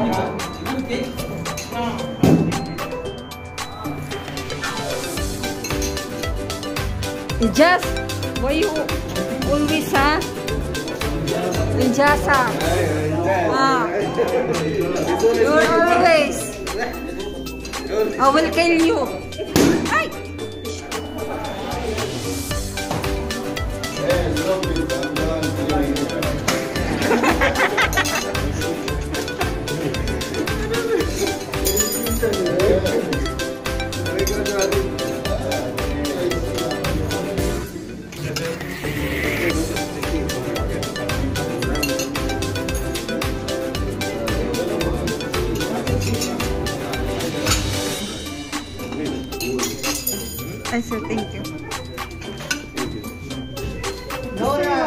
Just, why you always, ha? Just, ha? You're always. I will kill you. Ay! I said thank you. Nora,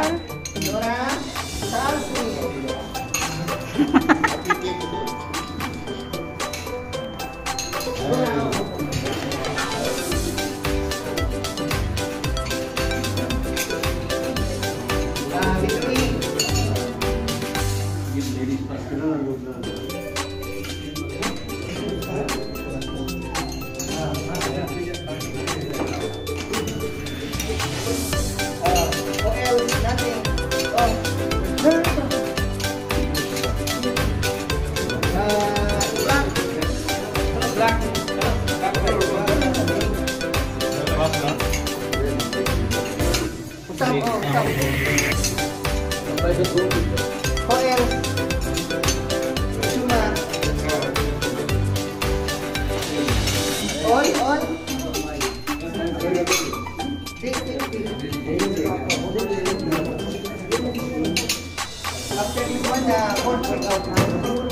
Sarsi. After this one, won't break out now.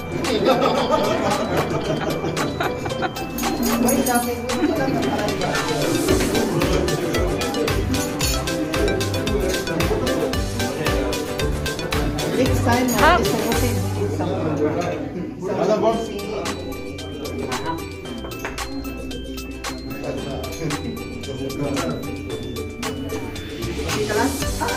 Wait lang, ito lang ang parang. Next time, sagutin mo dito lang?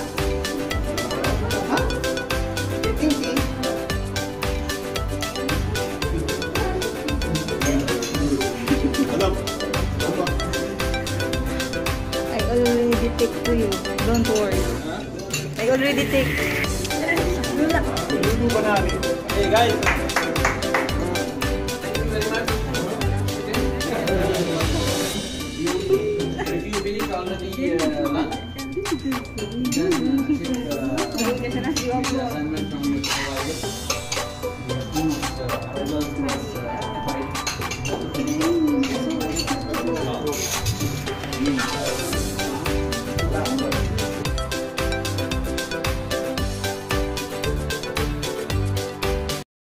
I already take to you. Don't worry. I already take. Hey guys. If you finish already lunch, then